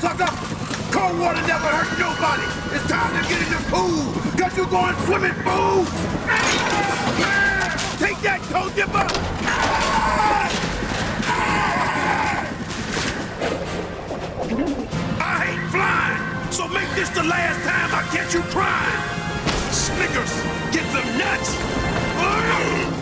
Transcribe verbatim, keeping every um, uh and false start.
sucker! Cold water never hurt nobody! It's time to get in the pool! Cause you're going swimming, fool! Take that, toe dipper! I hate flying! So make this the last time I catch you crying! Snickers, get them nuts!